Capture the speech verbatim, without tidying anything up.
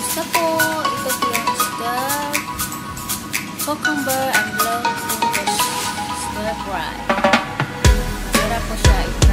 Isa po, ito po yung stir cucumber and black fungus stir fry. Masarap po siya.